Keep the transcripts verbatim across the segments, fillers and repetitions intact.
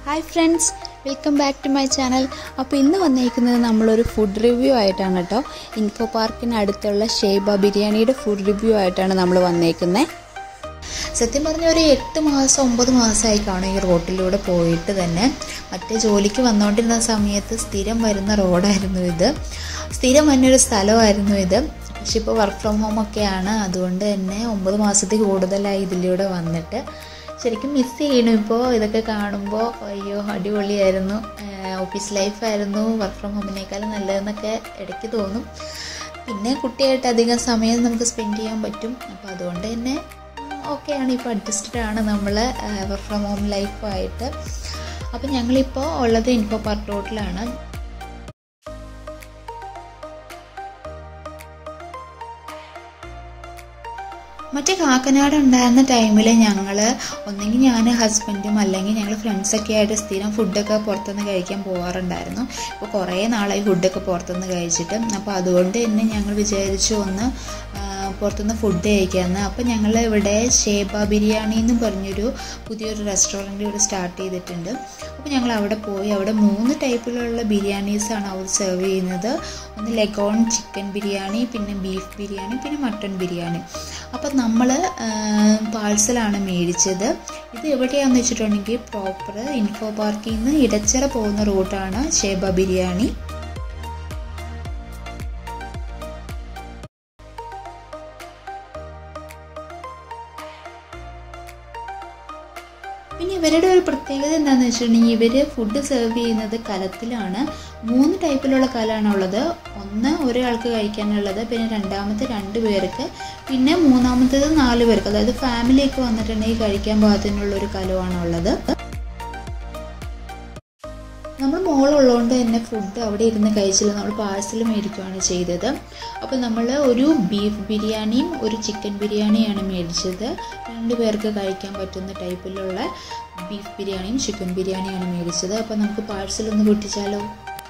Hi friends, welcome back to my channel. അപ്പോൾ ഇന്ന് വന്നിരിക്കുന്നത് നമ്മളൊരു ഫുഡ് റിവ്യൂ ആയിട്ടാണ് കേട്ടോ. ഇൻഫോ പാർക്കിന് അടുത്തുള്ള ഷേബ ബിരിയാണിയുടെ ഫുഡ് റിവ്യൂ ആയിട്ടാണ് നമ്മൾ വന്നിരിക്കുന്നത്. സത്യം പറഞ്ഞാൽ ഒരു എട്ട് മാസം ഒമ്പത് മാസമായി കാണും ഈ റോഡിലൂടെ പോയിട്ട് തന്നെ. മറ്റേ ജോലിക്ക് വന്നുകൊണ്ടിരുന്ന സമയത്ത് സ്ഥിരം വരുന്ന റോഡായിരുന്നു ഇത്, സ്ഥിരം വന്നൊരു സ്ഥലമായിരുന്നു ഇത്. പക്ഷെ ഇപ്പോൾ വർക്ക് ഫ്രം ഹോം ഒക്കെയാണ്, അതുകൊണ്ട് തന്നെ ഒമ്പത് മാസത്തിൽ കൂടുതലായി ഇതിലൂടെ വന്നിട്ട്. ശരിക്കും മിസ് ചെയ്യണം ഇപ്പോൾ ഇതൊക്കെ കാണുമ്പോൾ. അയ്യോ അടിപൊളിയായിരുന്നു, ഓഫീസ് ലൈഫായിരുന്നു വർക്ക് ഫ്രം ഹോമിനേക്കാളും നല്ലതെന്നൊക്കെ ഇടയ്ക്ക് തോന്നും. പിന്നെ കുട്ടിയായിട്ട് അധികം സമയം നമുക്ക് സ്പെൻഡ് ചെയ്യാൻ പറ്റും. അപ്പോൾ അതുകൊണ്ട് തന്നെ ഓക്കെയാണ്, ഇപ്പോൾ അഡ്ജസ്റ്റഡ് ആണ് നമ്മൾ വർക്ക് ഫ്രം ഹോം ലൈഫായിട്ട്. അപ്പോൾ ഞങ്ങളിപ്പോൾ ഉള്ളത് ഇൻഫോ പാർക്ക് റോഡിലാണ്. മറ്റേ കാക്കനാട് ഉണ്ടായിരുന്ന ടൈമിൽ ഞങ്ങൾ ഒന്നെങ്കിൽ ഞാൻ ഹസ്ബൻഡും അല്ലെങ്കിൽ ഞങ്ങൾ ഫ്രണ്ട്സൊക്കെ ആയിട്ട് സ്ഥിരം ഫുഡൊക്കെ പുറത്തുനിന്ന് കഴിക്കാൻ പോകാറുണ്ടായിരുന്നു. ഇപ്പോൾ കുറേ നാളായി ഫുഡൊക്കെ പുറത്തുനിന്ന് കഴിച്ചിട്ട്. അപ്പോൾ അതുകൊണ്ട് തന്നെ ഞങ്ങൾ വിചാരിച്ചു ഒന്ന് പുറത്തുനിന്ന് ഫുഡ് കഴിക്കാമെന്ന്. അപ്പോൾ ഞങ്ങൾ ഇവിടെ ഷേബ ബിരിയാണി എന്ന് പറഞ്ഞൊരു പുതിയൊരു റെസ്റ്റോറൻറ്റ് ഇവിടെ സ്റ്റാർട്ട് ചെയ്തിട്ടുണ്ട്. അപ്പോൾ ഞങ്ങൾ അവിടെ പോയി. അവിടെ മൂന്ന് ടൈപ്പിലുള്ള ബിരിയാണീസാണ് അവർ സെർവ് ചെയ്യുന്നത്. ഒന്ന് ലെഗോൺ ചിക്കൻ ബിരിയാണി, പിന്നെ ബീഫ് ബിരിയാണി, പിന്നെ മട്ടൺ ബിരിയാണി. അപ്പം നമ്മൾ പാഴ്സലാണ് മേടിച്ചത്. ഇത് എവിടെയാണെന്ന് വെച്ചിട്ടുണ്ടെങ്കിൽ പ്രോപ്പർ ഇൻഫോ പാർക്കിൽ നിന്ന് ഇടച്ചിറ പോകുന്ന റൂട്ടാണ് ഷേബ ബിരിയാണി. പിന്നെ ഇവരുടെ ഒരു പ്രത്യേകത എന്താണെന്ന് വെച്ചിട്ടുണ്ടെങ്കിൽ ഇവർ ഫുഡ് സെർവ് ചെയ്യുന്നത് കലത്തിലാണ്. മൂന്ന് ടൈപ്പിലുള്ള കലാണുള്ളത്. ഒന്ന് ഒരാൾക്ക് കഴിക്കാനുള്ളത്, പിന്നെ രണ്ടാമത്തെ രണ്ട് പേർക്ക്, പിന്നെ മൂന്നാമത്തേത് നാല് പേർക്ക്. അതായത് ഫാമിലിയൊക്കെ വന്നിട്ടുണ്ടെങ്കിൽ കഴിക്കാൻ പാകത്തിനുള്ളൊരു കലമാണുള്ളത്. നമ്മൾ മോളുള്ളതുകൊണ്ട് തന്നെ ഫുഡ് അവിടെ ഇരുന്ന് കഴിച്ചില്ല, നമ്മൾ പാഴ്സൽ മേടിക്കുകയാണ് ചെയ്തത്. അപ്പോൾ നമ്മൾ ഒരു ബീഫ് ബിരിയാണിയും ഒരു ചിക്കൻ ബിരിയാണിയാണ് മേടിച്ചത്. രണ്ട് പേർക്ക് കഴിക്കാൻ പറ്റുന്ന ടൈപ്പിലുള്ള ബീഫ് ബിരിയാണിയും ചിക്കൻ ബിരിയാണിയാണ് മേടിച്ചത്. അപ്പോൾ നമുക്ക് പാഴ്സൽ ഒന്ന് പൊട്ടിച്ചാലോ?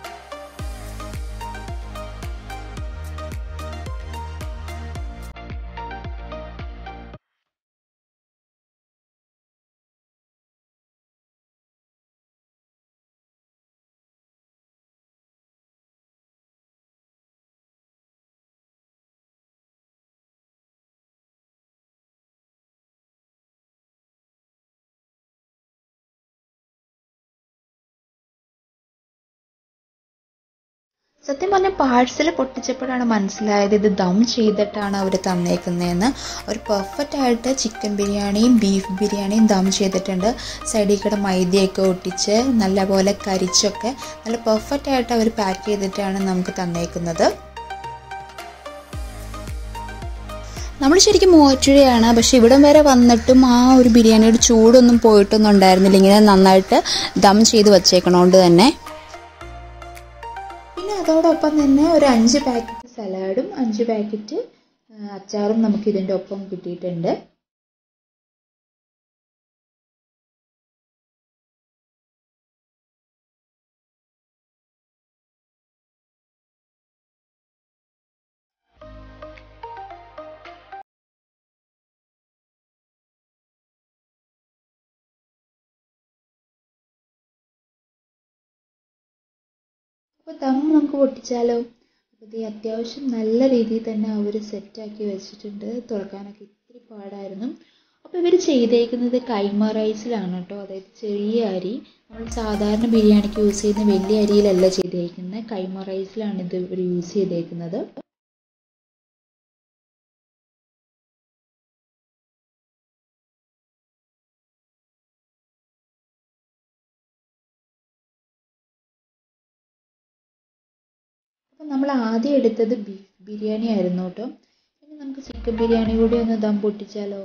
സത്യം പറഞ്ഞാൽ പാഴ്സൽ പൊട്ടിച്ചപ്പോഴാണ് മനസ്സിലായത് ഇത് ദം ചെയ്തിട്ടാണ് അവർ തന്നേക്കുന്നതെന്ന്. അവർ പെർഫെക്റ്റ് ആയിട്ട് ചിക്കൻ ബിരിയാണിയും ബീഫ് ബിരിയാണിയും ദം ചെയ്തിട്ടുണ്ട്. സൈഡിൽ കൂടെ മൈദയൊക്കെ ഒട്ടിച്ച് നല്ലപോലെ കരിച്ചൊക്കെ നല്ല പെർഫെക്റ്റ് ആയിട്ട് അവർ പാക്ക് ചെയ്തിട്ടാണ് നമുക്ക് തന്നേക്കുന്നത്. നമ്മൾ ശരിക്കും മൂവാറ്റുപുഴയാണ്, പക്ഷെ ഇവിടം വരെ വന്നിട്ടും ആ ഒരു ബിരിയാണിയുടെ ചൂടൊന്നും പോയിട്ടൊന്നും ഉണ്ടായിരുന്നില്ല. ഇങ്ങനെ നന്നായിട്ട് ദം ചെയ്ത് വച്ചേക്കണോണ്ട് തന്നെ. അതോടൊപ്പം തന്നെ ഒരു അഞ്ച് പാക്കറ്റ് സലാഡും അഞ്ച് പാക്കറ്റ് അച്ചാറും നമുക്ക് ഇതിൻ്റെ ഒപ്പം കിട്ടിയിട്ടുണ്ട്. അപ്പോൾ ദം നമുക്ക് പൊട്ടിച്ചാലോ? അപ്പോൾ ഇത് അത്യാവശ്യം നല്ല രീതിയിൽ തന്നെ അവർ സെറ്റാക്കി വെച്ചിട്ടുണ്ട്. തുറക്കാനൊക്കെ ഇത്തിരി പാടായിരുന്നു. അപ്പോൾ ഇവർ ചെയ്തേക്കുന്നത് കൈമ റൈസിലാണ് കേട്ടോ. അതായത് ചെറിയ അരി, നമ്മൾ സാധാരണ ബിരിയാണിക്ക് യൂസ് ചെയ്യുന്ന വലിയ അരിയിലല്ല ചെയ്തേക്കുന്നത്, കൈമ റൈസിലാണ് ഇത് ഇവർ യൂസ് ചെയ്തേക്കുന്നത്. അപ്പം നമ്മൾ ആദ്യം എടുത്തത് ബീഫ് ബിരിയാണി ആയിരുന്നു കേട്ടോ. ഇനി നമുക്ക് ചിക്കൻ ബിരിയാണി കൂടി ഒന്ന് ദം പൊട്ടിച്ചാലോ?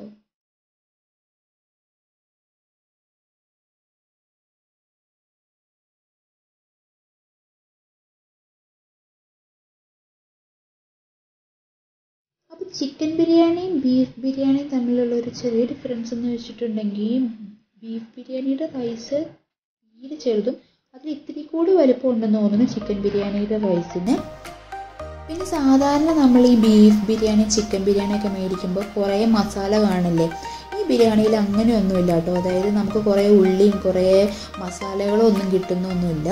അപ്പോൾ ചിക്കൻ ബിരിയാണിയും ബീഫ് ബിരിയാണിയും തമ്മിലുള്ള ഒരു ചെറിയ ഡിഫറൻസ് എന്ന് വെച്ചിട്ടുണ്ടെങ്കിൽ ബീഫ് ബിരിയാണിയുടെ റൈസ് തീരെ ചെറുതും അതിൽ ഇത്തിരി കൂടി വലുപ്പം ഉണ്ടെന്ന് തോന്നുന്നു ചിക്കൻ ബിരിയാണിയുടെ റൈസിന്. പിന്നെ സാധാരണ നമ്മൾ ഈ ബീഫ് ബിരിയാണി ചിക്കൻ ബിരിയാണി ഒക്കെ മേടിക്കുമ്പോൾ കുറേ മസാല കാണില്ലേ. ഈ ബിരിയാണിയിൽ അങ്ങനെയൊന്നുമില്ല കേട്ടോ. അതായത് നമുക്ക് കുറേ ഉള്ളിയും കുറേ മസാലകളും ഒന്നും കിട്ടുന്നൊന്നുമില്ല.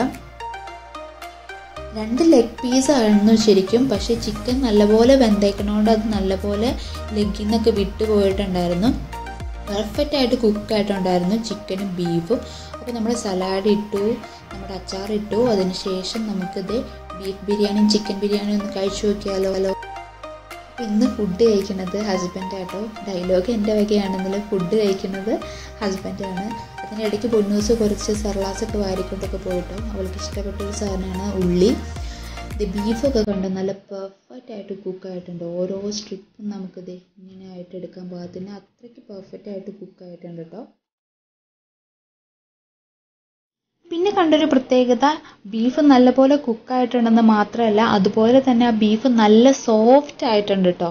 രണ്ട് ലെഗ് പീസായിരുന്നു ശരിക്കും, പക്ഷേ ചിക്കൻ നല്ലപോലെ വെന്തേക്കണോണ്ട് അത് നല്ലപോലെ ലെഗിൽ നിന്നൊക്കെ വിട്ടു പോയിട്ടുണ്ടായിരുന്നു. പെർഫെക്റ്റ് ആയിട്ട് കുക്കായിട്ടുണ്ടായിരുന്നു ചിക്കനും ബീഫും. അപ്പോൾ നമ്മൾ സലാഡ് ഇട്ടു, നമ്മുടെ അച്ചാർ ഇട്ടു. അതിന് ശേഷം നമുക്കിത് ബീഫ് ബിരിയാണിയും ചിക്കൻ ബിരിയാണിയും ഒന്ന് കഴിച്ചു നോക്കിയാലോ. അപ്പോൾ ഇന്ന് ഫുഡ് കഴിക്കുന്നത് ഹസ്ബൻഡാട്ടോ. ഡയലോഗ് എൻ്റെ വകയാണെങ്കിലും ഫുഡ് കഴിക്കുന്നത് ഹസ്ബൻഡാണ്. അതിനിടയ്ക്ക് പൊന്നൂസ് കുറച്ച് സർലാസൊക്കെ വാരിക്കൊണ്ടൊക്കെ പോയിട്ടോ. അവൾക്ക് ഇഷ്ടപ്പെട്ടൊരു സാധനമാണ് ഉള്ളി. ഇത് ബീഫൊക്കെ കണ്ടോ നല്ല പെർഫെക്റ്റ് ആയിട്ട് കുക്കായിട്ടുണ്ട്. ഓരോ സ്ട്രിപ്പും നമുക്കിത് ഇങ്ങനെ ആയിട്ട് എടുക്കാൻ പാകത്തിന് അത്രയ്ക്ക് പെർഫെക്റ്റ് ആയിട്ട് കുക്കായിട്ടുണ്ട് കേട്ടോ. പിന്നെ കണ്ടൊരു പ്രത്യേകത, ബീഫ് നല്ലപോലെ കുക്കായിട്ടുണ്ടെന്ന് മാത്രമല്ല, അതുപോലെ തന്നെ ആ ബീഫ് നല്ല സോഫ്റ്റ് ആയിട്ടുണ്ട് കേട്ടോ.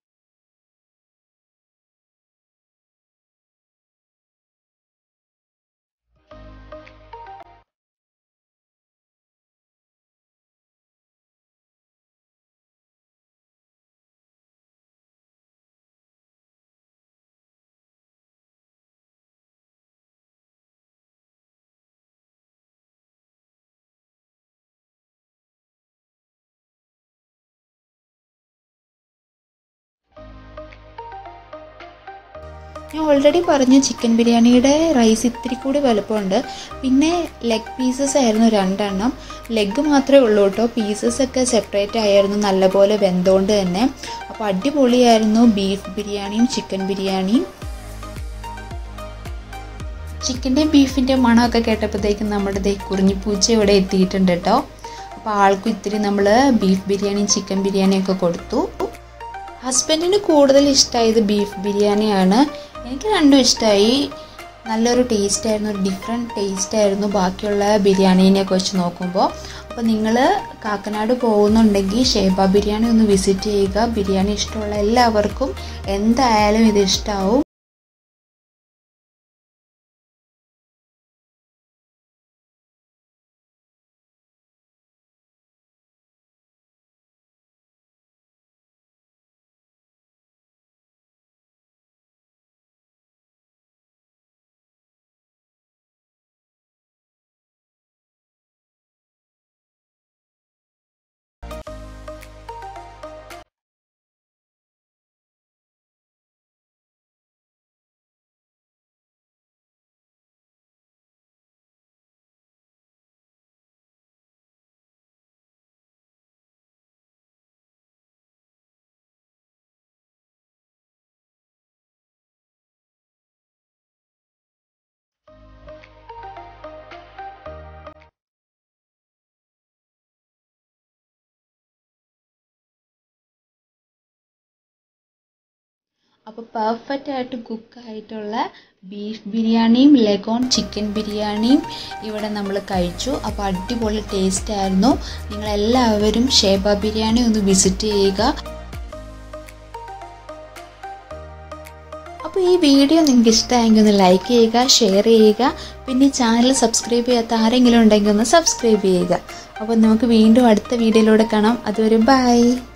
ഞാൻ ഓൾറെഡി പറഞ്ഞു ചിക്കൻ ബിരിയാണിയുടെ റൈസ് ഇത്തിരി കൂടി വലുപ്പമുണ്ട്. പിന്നെ ലെഗ് പീസസ് ആയിരുന്നു രണ്ടെണ്ണം. ലെഗ് മാത്രമേ ഉള്ളൂ കേട്ടോ. പീസസൊക്കെ സെപ്പറേറ്റ് ആയിരുന്നു നല്ലപോലെ വെന്തോണ്ട് തന്നെ. അപ്പോൾ അടിപൊളിയായിരുന്നു ബീഫ് ബിരിയാണിയും ചിക്കൻ ബിരിയാണിയും. ചിക്കൻ്റെയും ബീഫിൻ്റെയും മണമൊക്കെ കേട്ടപ്പോഴത്തേക്കും നമ്മുടെ ദേ കുറിഞ്ഞിപ്പൂച്ച ഇവിടെ എത്തിയിട്ടുണ്ട് കേട്ടോ. അപ്പോൾ ആൾക്കും ഇത്തിരി നമ്മൾ ബീഫ് ബിരിയാണിയും ചിക്കൻ ബിരിയാണിയൊക്കെ കൊടുത്തു. ഹസ്ബൻഡിന് കൂടുതൽ ഇഷ്ടമായത് ബീഫ് ബിരിയാണിയാണ്. എനിക്ക് രണ്ടും ഇഷ്ടമായി. നല്ലൊരു ടേസ്റ്റായിരുന്നു, ഒരു ഡിഫറെൻറ്റ് ടേസ്റ്റായിരുന്നു ബാക്കിയുള്ള ബിരിയാണീനെയൊക്കെ വെച്ച് നോക്കുമ്പോൾ. അപ്പോൾ നിങ്ങൾ കാക്കനാട് പോകുന്നുണ്ടെങ്കിൽ ഷേബ ബിരിയാണി ഒന്ന് വിസിറ്റ് ചെയ്യുക. ബിരിയാണി ഇഷ്ടമുള്ള എല്ലാവർക്കും എന്തായാലും ഇത് ഇഷ്ടമാവും. അപ്പോൾ പെർഫെക്റ്റ് ആയിട്ട് കുക്കായിട്ടുള്ള ബീഫ് ബിരിയാണിയും ലെഗോൺ ചിക്കൻ ബിരിയാണിയും ഇവിടെ നമ്മൾ കഴിച്ചു. അപ്പോൾ അടിപൊളി ടേസ്റ്റ് ആയിരുന്നു. നിങ്ങളെല്ലാവരും ഷേബ ബിരിയാണി ഒന്ന് വിസിറ്റ് ചെയ്യുക. അപ്പോൾ ഈ വീഡിയോ നിങ്ങൾക്ക് ഇഷ്ടമായെങ്കിൽ ഒന്ന് ലൈക്ക് ചെയ്യുക, ഷെയർ ചെയ്യുക. പിന്നെ ചാനൽ സബ്സ്ക്രൈബ് ചെയ്യാത്ത ആരെങ്കിലും ഉണ്ടെങ്കിൽ ഒന്ന് സബ്സ്ക്രൈബ് ചെയ്യുക. അപ്പോൾ നമുക്ക് വീണ്ടും അടുത്ത വീഡിയോയിലൂടെ കാണാം. അതുവരെ ബൈ.